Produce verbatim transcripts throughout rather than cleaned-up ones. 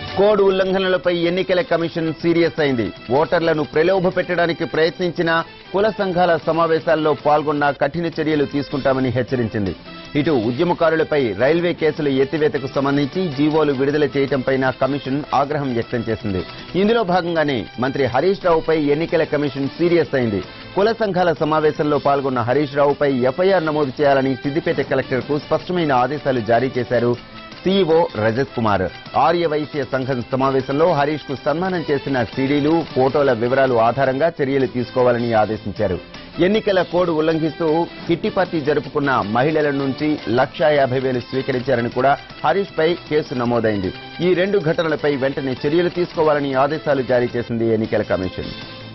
Code ఉల్లంఘనలపై ఎన్నికల commission serious అయింది. ఓటర్లను ప్రలోభ పెట్టడానికి ప్రయత్నించిన కుల సంఘాల సమావేశాల్లో పాల్గొన్న కఠిన చర్యలు తీసుకుంటామని హెచ్చరించింది. ఇటు ఉద్యమకారులపై రైల్వే కేసుల ఎత్తివేతకు సంబంధించి జీవోలు విడుదల చేయడంపై కమిషన్ ఆగ్రహం వ్యక్తం చేసింది. ఇందులో భాగంగానే మంత్రి హరీష్ రావుపై ఎన్నికల కమిషన్ సీరియస్ అయింది. కుల సంఘాల సమావేశంలో పాల్గొన్న హరీష్ రావుపై ఎఫ్ఐఆర్ నమోదు చేయాలని సిద్దిపేట కలెక్టర్కు స్పష్టమైన ఆదేశాలు జారీ చేశారు సీఈఓ రజత్ కుమార్. ఆర్యవైశ్య సంఘం సమావేశంలో హరీష్ కు సన్మానం చేసిన సీడీలు, ఫోటోల వివరాలు ఆధారంగా చర్యలు తీసుకోవాలని ఆదేశించారు. ఎన్నికల కోడ్ ఉల్లంఘిస్తూ కిట్టి పార్టీ జరుపుకున్న మహిళల నుంచి లక్షా యాభై వేలు స్వీకరించారని కూడా హరీష్ పై కేసు నమోదైంది. ఈ రెండు ఘటనలపై వెంటనే చర్యలు తీసుకోవాలని ఆదేశాలు జారీ చేసింది ఎన్నికల కమిషన్.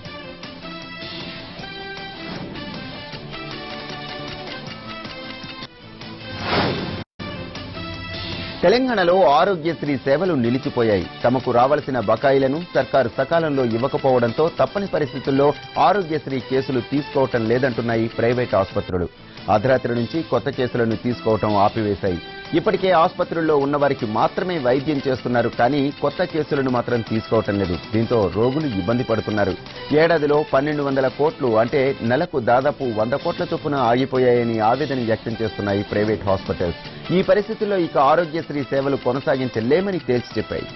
తెలంగాణలో ఆరోగ్యశ్రీ సేవలు నిలిచిపోయాయి. తమకు రావాల్సిన బకాయిలను సర్కారు సకాలంలో ఇవ్వకపోవడంతో తప్పని పరిస్థితుల్లో ఆరోగ్యశ్రీ కేసులు తీసుకోవటం లేదంటున్నాయి ప్రైవేట్ ఆసుపత్రులు. అర్ధరాత్రి నుంచి కొత్త కేసులను తీసుకోవటం ఆపివేశాయి. ఇప్పటికే ఆసుపత్రుల్లో ఉన్నవారికి మాత్రమే వైద్యం చేస్తున్నారు, కానీ కొత్త కేసులను మాత్రం తీసుకోవటం లేదు. దీంతో రోగులు ఇబ్బంది పడుతున్నారు. ఏడాదిలో పన్నెండు వందల కోట్లు అంటే నెలకు దాదాపు వంద కోట్ల చొప్పున ఆగిపోయాయని ఆవేదన వ్యక్తం చేస్తున్నాయి ప్రైవేట్ హాస్పిటల్స్. ఈ పరిస్థితుల్లో ఇక ఆరోగ్యశ్రీ సేవలు కొనసాగించలేమని తేల్చి చెప్పాయి.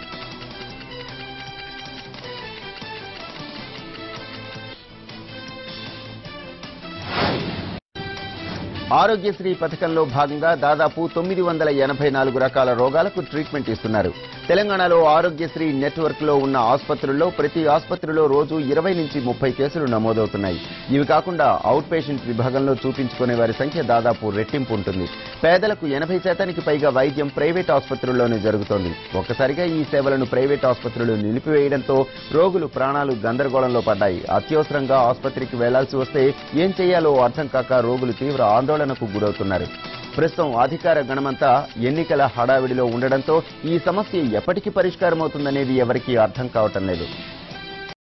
ఆరోగ్యశ్రీ పథకంలో భాగంగా దాదాపు తొమ్మిది వందల ఎనభై నాలుగు రకాల రోగాలకు ట్రీట్మెంట్ ఇస్తున్నారు. తెలంగాణలో ఆరోగ్యశ్రీ నెట్వర్క్ లో ఉన్న ఆసుపత్రుల్లో ప్రతి ఆసుపత్రిలో రోజు ఇరవై నుంచి ముప్పై కేసులు నమోదవుతున్నాయి. ఇవి కాకుండా అవుట్ పేషెంట్ విభాగంలో చూపించుకునే వారి సంఖ్య దాదాపు రెట్టింపు ఉంటుంది. పేదలకు ఎనభై శాతానికి పైగా వైద్యం ప్రైవేట్ ఆసుపత్రుల్లోనే జరుగుతోంది. ఒక్కసారిగా ఈ సేవలను ప్రైవేట్ ఆసుపత్రులు నిలిపివేయడంతో రోగులు ప్రాణాలు గందరగోళంలో పడ్డాయి. అత్యవసరంగా ఆసుపత్రికి వెళ్లాల్సి వస్తే ఏం చేయాలో అర్థం కాక రోగులు తీవ్ర ఆందోళనకు గురవుతున్నారు. ప్రస్తుతం అధికార గణమంతా ఎన్నికల హడావిడిలో ఉండడంతో ఈ సమస్య ఎప్పటికి పరిష్కారమవుతుందనేది ఎవరికీ అర్థం కావటం లేదు.